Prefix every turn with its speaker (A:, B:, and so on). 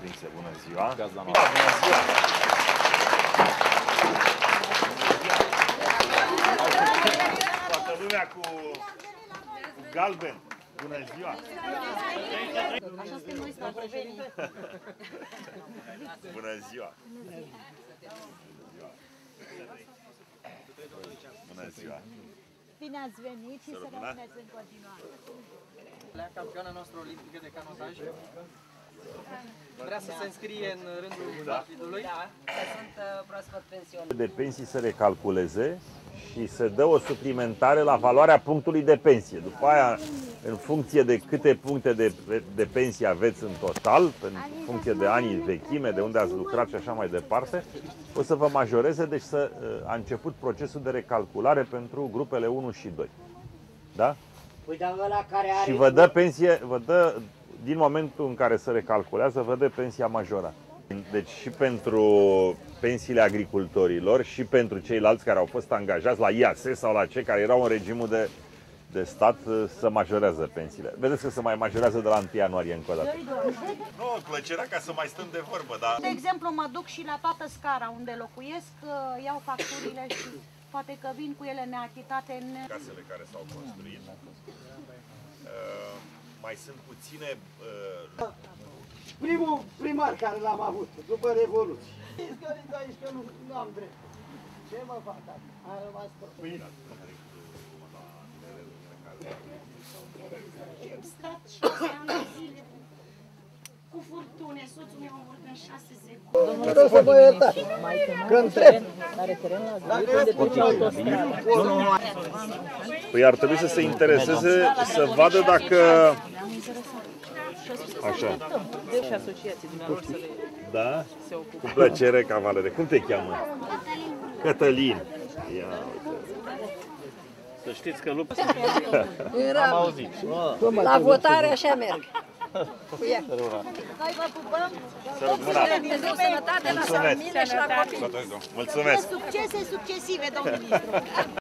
A: prinse. Bună ziua!
B: Bună
A: ziua! Toată lumea cu galben. Bună ziua!
C: Așa suntem noi strategenii.
A: Bună ziua! Bună ziua!
C: Bine ați venit și să rămâneți în continuare.
D: Campioana noastră olimpică de canotaj vrea să se înscrie în rândul partidului.
E: Da, sunt proaspăt pensionar.
A: De pensii să recalculeze și se dă o suplimentare la valoarea punctului de pensie. După aia, în funcție de câte puncte de pensie aveți în total, în funcție de anii vechime, de unde ați lucrat și așa mai departe, o să vă majoreze, deci a început procesul de recalculare pentru grupele 1 și 2. Da?
E: Păi, dar ăla care are...
A: Și vă dă pensie, din momentul în care se recalculează, vă dă pensia majorată. Deci și pentru pensiile agricultorilor și pentru ceilalți care au fost angajați la IAS sau la cei care erau în regimul de stat să majorează pensiile. Vedeți că se mai majorează de la 1 ianuarie încă o dată. Nu, plăcerea ca să mai stăm de vorbă, dar...
C: De exemplu, mă duc și la toată scara unde locuiesc, iau facturile și poate că vin cu ele neachitate în...
A: Casele care s-au construit. Mai sunt puține...
F: Primul primar care l-am avut, după Revoluție. Iscăriți aici că nu am drept. Ce mă fac? Am rămas pe...
G: Am stat 6 ani de zile cu furtune, soțul meu a murit în 6 secunde.
F: Vreau să vă iertați. Că întreb.
A: Păi ar trebui să se intereseze, să vadă dacă... Așa.
H: Și asociații dumneavoastră să le...
A: Da? Cu plăcere, cavalere. Cum te cheamă? Cătălin. Ia uite.
B: Să știți că lupți.
H: Am auzit. La votare așa merg.
C: Noi vă pupăm!
A: Să
C: Sănătate la familie și la copii!
A: Mulțumesc!
C: Succese succesive, domnul ministru!